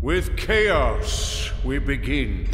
With chaos, we begin.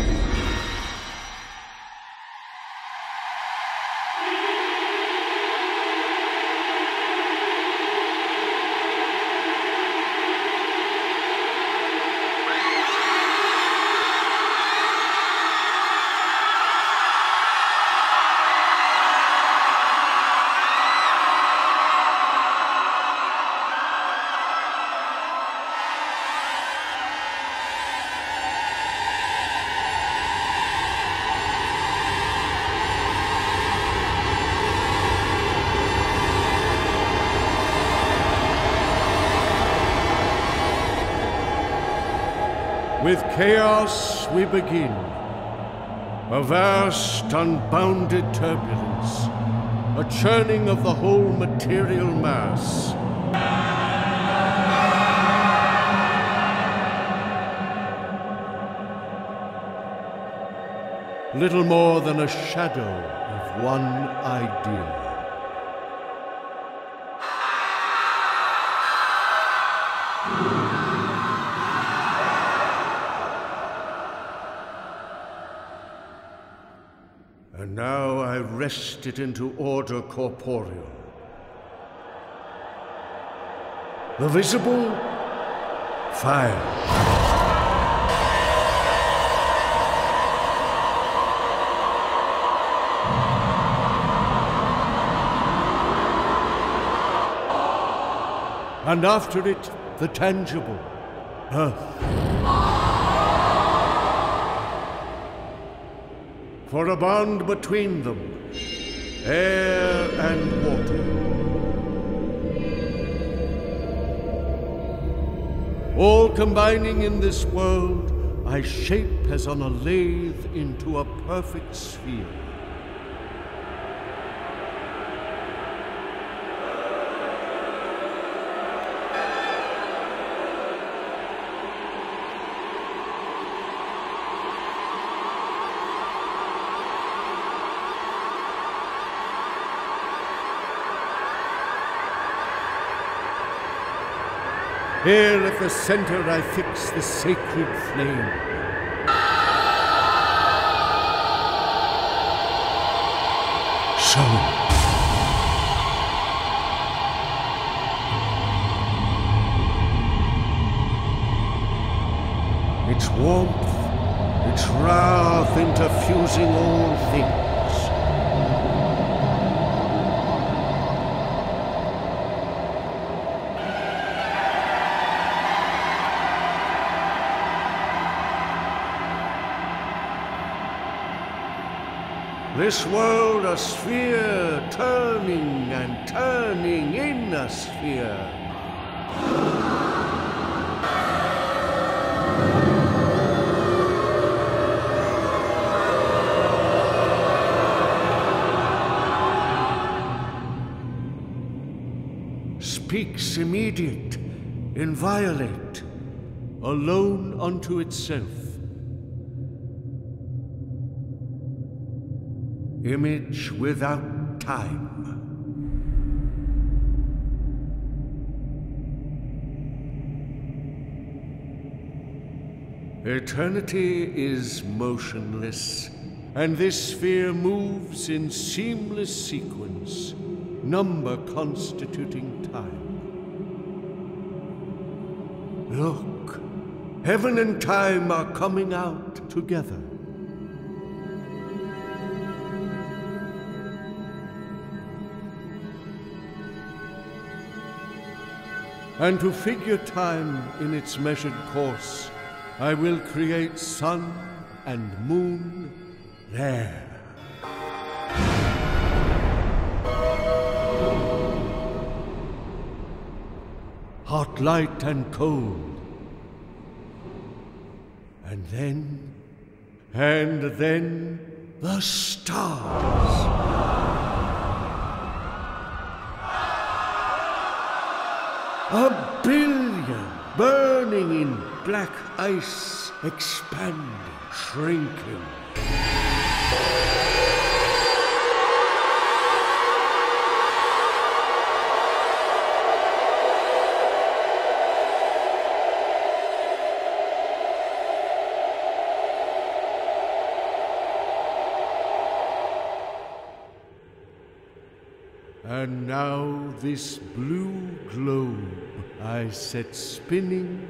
With chaos we begin, a vast, unbounded turbulence, a churning of the whole material mass. Little more than a shadow of one idea. And now I wrest it into order corporeal. The visible, fire. And after it, the tangible, earth. For a bond between them, air and water. All combining in this world, I shape as on a lathe into a perfect sphere. Here at the center I fix the sacred flame. So. Its warmth, its wrath interfusing all things. This world a sphere, turning and turning in a sphere. Speaks immediate, inviolate, alone unto itself. Image without time. Eternity is motionless, and this sphere moves in seamless sequence, number constituting time. Look, heaven and time are coming out together. And to figure time in its measured course, I will create sun and moon there. Hot light and cold. And then the stars. A billion, burning in black ice, expanding, shrinking. And now this blue globe I set spinning.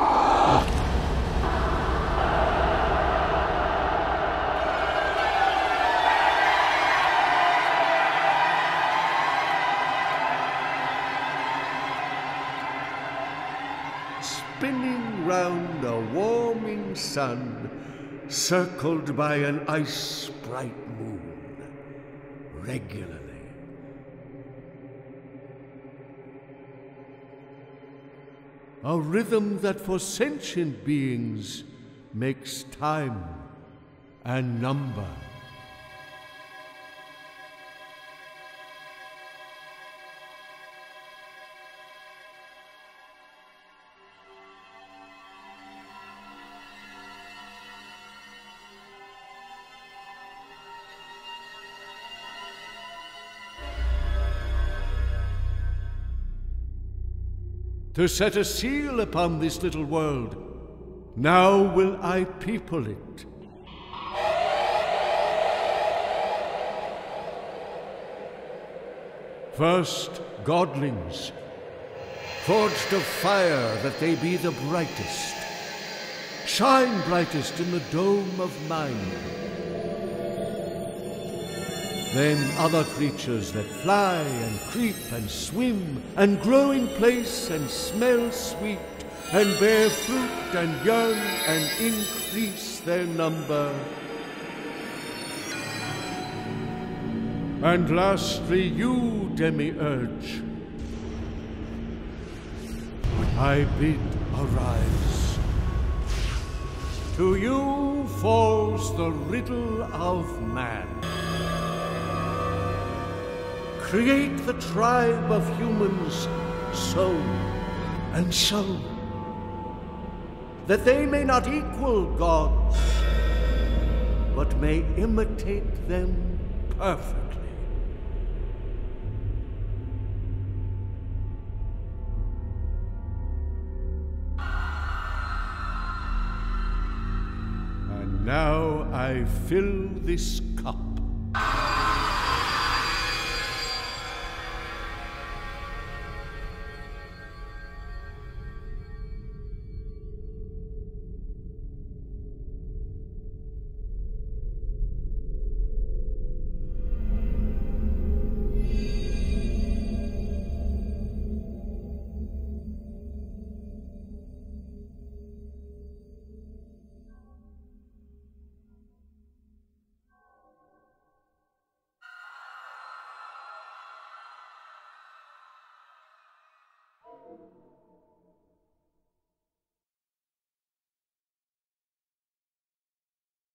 Spinning round a warming sun, circled by an ice-bright moon, regularly. A rhythm that for sentient beings makes time and number. To set a seal upon this little world, now will I people it. First, godlings, forged of fire that they be the brightest. Shine brightest in the dome of mind. Then other creatures that fly and creep and swim and grow in place and smell sweet and bear fruit and young and increase their number. And lastly, you, Demiurge, I bid arise. To you falls the riddle of man. Create the tribe of humans so and so, that they may not equal gods, but may imitate them perfectly. And now I fill this